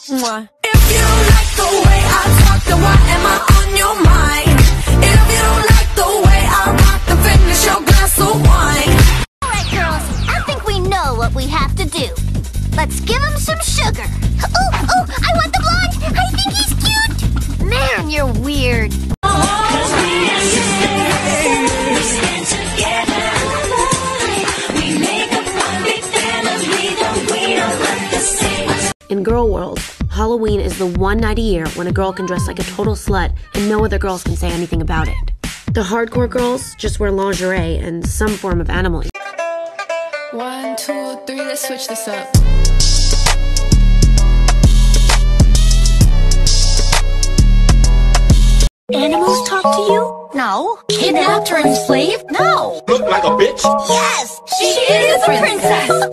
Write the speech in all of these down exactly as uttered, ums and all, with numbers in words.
Mwah. If you don't like the way I talk, then why am I on your mind? If you don't like the way I rock, then finish your glass of wine. Alright girls, I think we know what we have to do. Let's give him some sugar. Oh, oh, I want the blonde! I think he's cute! Man, you're weird. Cause we are sisters, we stand together. We make up one big family, don't we don't look the same. In girl world, Halloween is the one night a year when a girl can dress like a total slut and no other girls can say anything about it. The hardcore girls just wear lingerie and some form of animal. One, two, three, let's switch this up. Animals talk to you? No. Kidnapped or enslaved? No. Look like a bitch? Yes, she, she is, is a princess.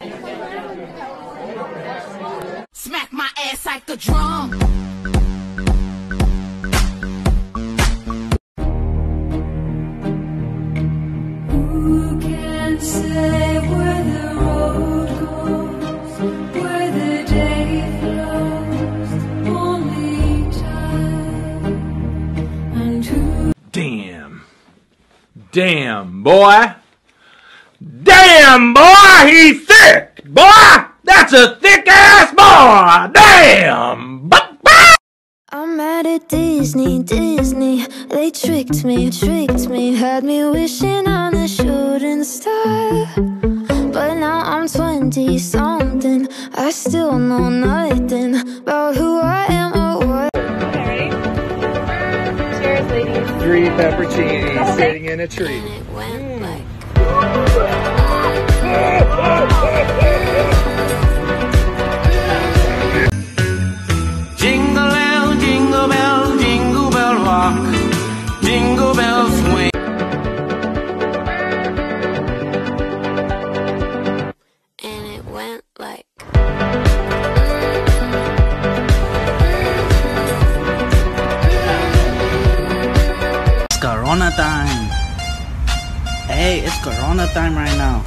Smack my ass like a drum. Who can say where the road goes, where the day flows, only time and who. Damn. Damn, boy. Damn, boy, he's thick, boy. That's a thick ass boy! Damn! I'm mad at Disney, Disney. They tricked me, tricked me. Had me wishing on a shooting star. But now I'm twenty something. I still know nothing about who I am or what. Okay, ready? Cheers, ladies. Three pepperoncinis okay. Sitting in a tree. And it went like... Jingle bell, jingle bell, jingle bell rock, jingle bell swing. And it went like... It's Corona time. Hey, it's Corona time right now.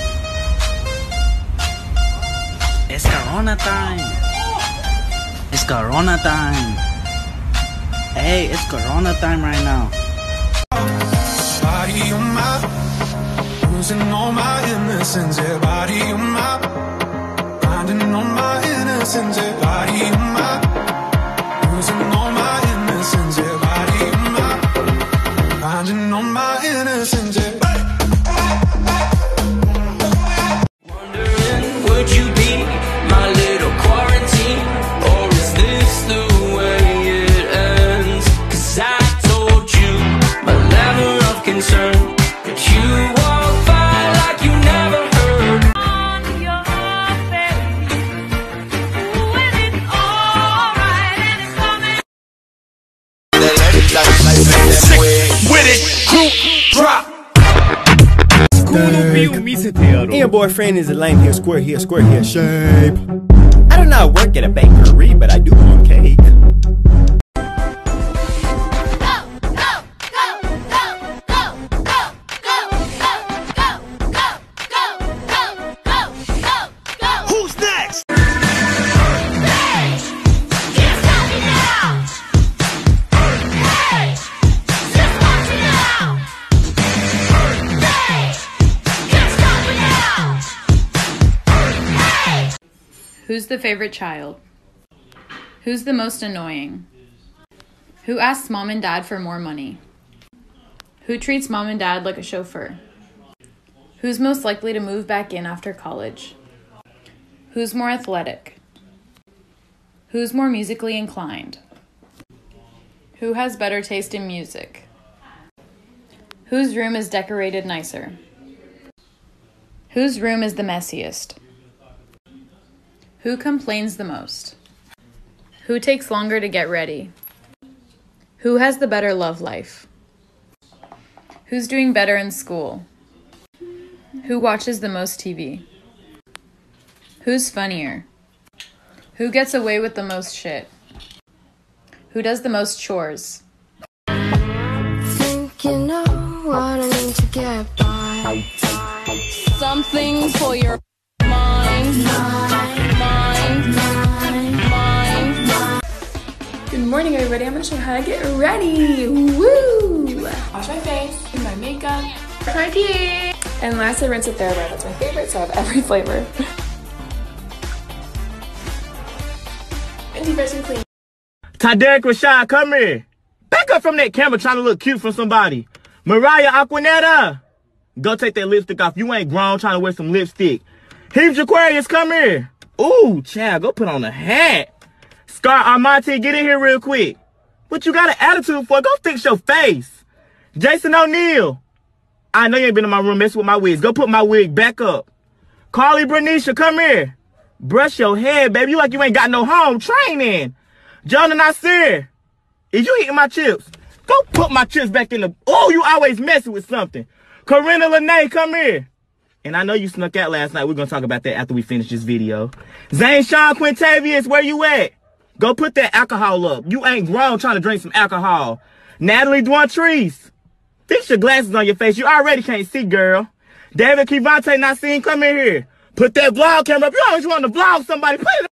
It's Corona time. It's Corona time. Hey, it's Corona time right now. Body on my, losing all my innocence. Yeah, body on my, finding all my innocence. Yeah, body on my, losing all my innocence. Yeah, body on my, finding all my innocence. Yeah. Wondering, would you be my little quarantine? Concern that you walk by like you never heard. On your face, when it's alright and it's coming. Sick with it, group drop. And your boyfriend is a lame here, square here, square here, shape. I do not work at a bakery, but I do want cake. Who's the favorite child? Who's the most annoying? Who asks mom and dad for more money? Who treats mom and dad like a chauffeur? Who's most likely to move back in after college? Who's more athletic? Who's more musically inclined? Who has better taste in music? Whose room is decorated nicer? Whose room is the messiest? Who complains the most? Who takes longer to get ready? Who has the better love life? Who's doing better in school? Who watches the most T V? Who's funnier? Who gets away with the most shit? Who does the most chores? Think you know what I need to get by. Something for your mind, mind, mind, mind, mind. morning, everybody. I'm gonna show you how to get ready. Woo! Wash my face, do my makeup, brush my teeth, and last I rinse a TheraBreath. That's my favorite, so I have every flavor. And deep and clean. Taderick Rashad, come here. Back up from that camera trying to look cute for somebody. Mariah Aquanetta, go take that lipstick off. You ain't grown trying to wear some lipstick. Heaves Aquarius, come here. Ooh, child, go put on a hat. Scar Armante, get in here real quick. What you got an attitude for? Go fix your face. Jason O'Neal, I know you ain't been in my room messing with my wigs. Go put my wig back up. Carly Bernicia, come here. Brush your head, baby. You like you ain't got no home training. Jonah Nasir, is you eating my chips? Go put my chips back in the... Oh, you always messing with something. Corinna Lene, come here. And I know you snuck out last night. We're going to talk about that after we finish this video. Zane Sean Quintavious, where you at? Go put that alcohol up. You ain't grown trying to drink some alcohol. Natalie Duantrice, fix your glasses on your face. You already can't see, girl. David Kivante Nassim, come in here. Put that vlog camera up. You always want to vlog somebody. Put it up.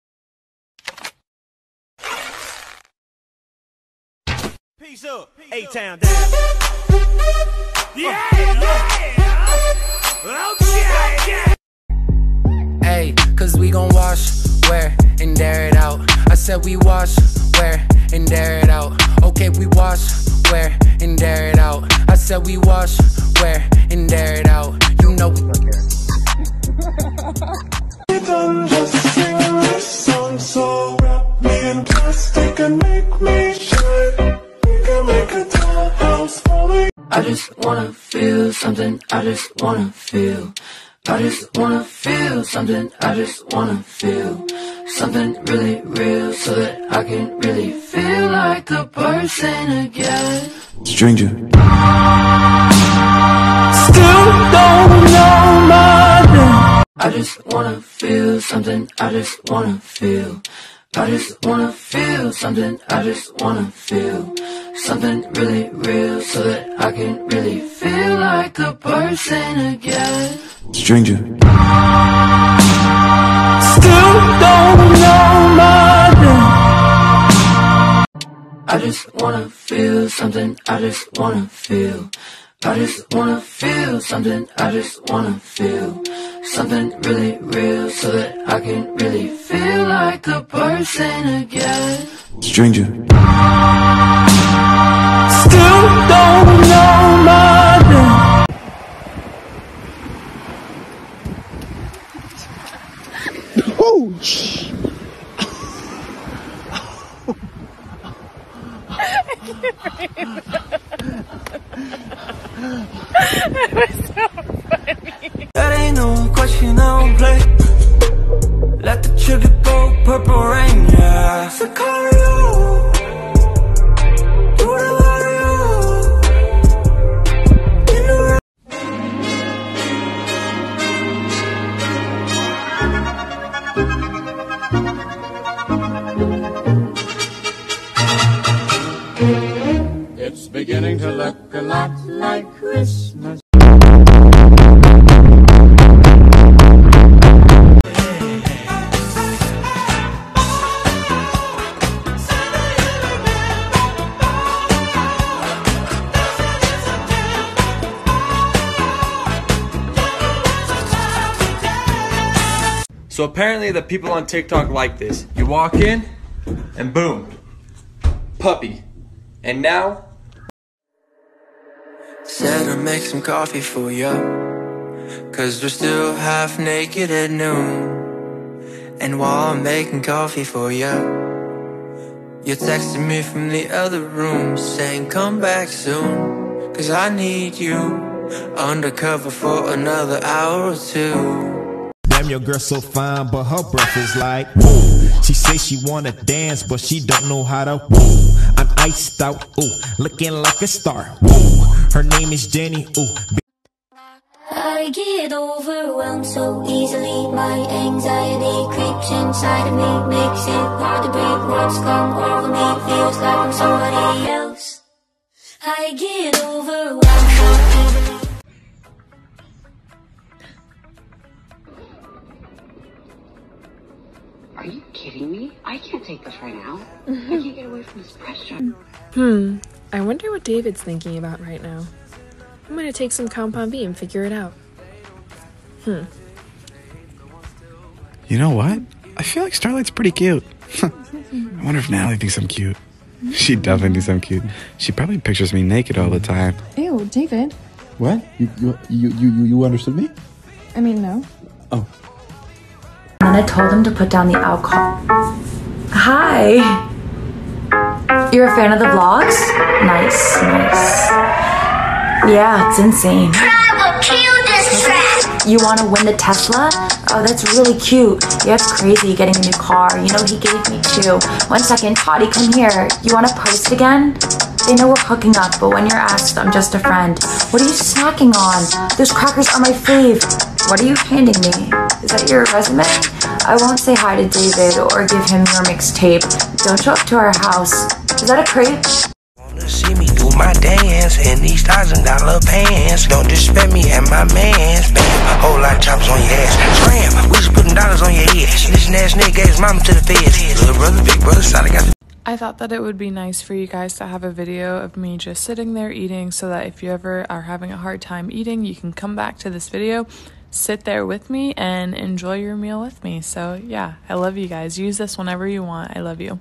Peace up. A-Town down. Yeah, yeah. Okay, yeah. Hey, cause we gon' wash, wear, and dare it out. I said we wash, wear, and dare it out. Okay, we wash, wear, and dare it out. I said we wash, wear, and dare it out. You know we don't care. Don't just sing this song, so wrap me in plastic and make me shine. We can make a dollhouse for me. I just wanna feel something, I just wanna feel. I just wanna feel something, I just wanna feel something really real, so that I can really feel like a person again. Stranger. Still don't know my name. I just wanna feel something, I just wanna feel. I just wanna feel something, I just wanna feel something really real, so that I can really feel like a person again. Stranger. Still don't know my name. I just wanna feel something, I just wanna feel. I just wanna feel something, I just wanna feel something really real, so that I can really feel like a person again. Stranger. Still don't know my name. Oh, shit. That was so funny. That ain't no question, I don't play. Let the trigger go, purple rain, yeah. Sicario, do the Mario. In the It's beginning to look a lot like Christmas. So apparently the people on TikTok like this. You walk in, and boom, puppy. And now, said I'll make some coffee for ya, cause we're still half naked at noon. And while I'm making coffee for ya, you're texting me from the other room, saying come back soon, cause I need you undercover for another hour or two. Damn, your girl so fine, but her breath is like whoa. She say she wanna dance, but she don't know how to whoa. I'm iced out, ooh, looking like a star, whoa. Her name is Jenny, ooh. I get overwhelmed so easily. My anxiety creeps inside of me, makes it hard to breathe. What's come over me feels like I'm somebody else. I get overwhelmed so easily. Are you kidding me? I can't take this right now. I can't get away from this pressure. Hmm. I wonder what David's thinking about right now. I'm gonna take some Compound B and figure it out. Hmm. You know what? I feel like Starlight's pretty cute. I wonder if Natalie thinks I'm cute. She definitely thinks I'm cute. She probably pictures me naked all the time. Ew, David. What? You you you you, you understood me? I mean, no. Oh. And then I told him to put down the alcohol. Hi. You're a fan of the vlogs? Nice, nice. Yeah, it's insane. You want to win the Tesla? Oh, that's really cute. Yeah, it's crazy getting a new car. You know, he gave me two. One second, Toddy, come here. You want to post again? They know we're hooking up, but when you're asked, I'm just a friend. What are you snacking on? Those crackers are my fave. What are you handing me? Is that your resume? I won't say hi to David or give him your mixtape. Don't show up to our house. Is that a crepe? See me do my dance in these thousand dollar pants. Don't disrespect me and my mans. Bam, whole lot of choppers on your ass. Scram, we just putting dollars on your head. This ass nigga gave his mama to the feds. Little brother, big brother, side, I got the I thought that it would be nice for you guys to have a video of me just sitting there eating so that if you ever are having a hard time eating, you can come back to this video, sit there with me, and enjoy your meal with me. So yeah, I love you guys. Use this whenever you want. I love you.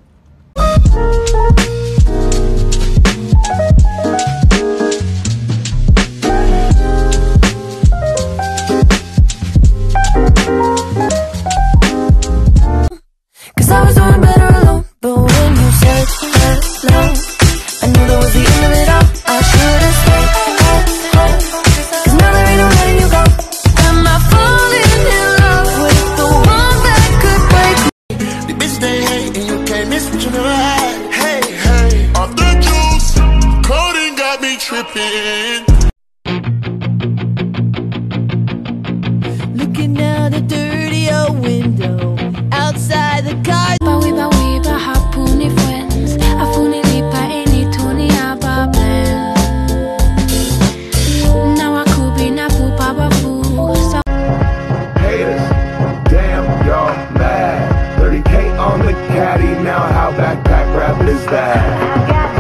Cause I was doing better alone, but when you said hello, I knew that was the end of it all. I should have stayed at home. Cause now there ain't no letting you go. Am I falling in love with the one that could break me? The bitch they hate and you can't miss what you never had. Hey, hey, off the juice, coding got me tripping. Looking out the dirty old window, outside the car. Bawiba wiba hapuni friends, afuni lipa eni tuni ababen. Now I could be na pupa bafu. Haters, damn y'all mad. thirty K on the caddy, now how backpack rap is that?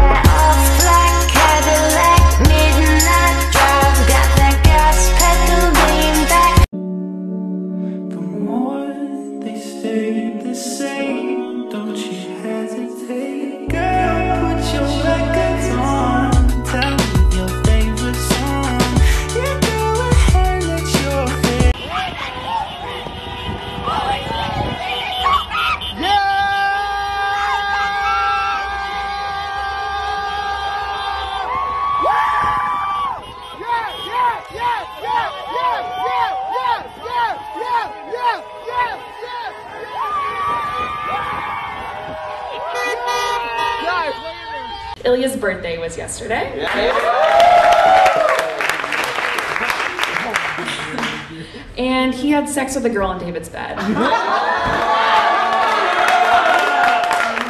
Ilya's birthday was yesterday. And he had sex with a girl in David's bed.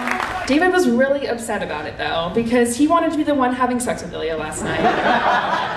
David was really upset about it though, because he wanted to be the one having sex with Ilya last night.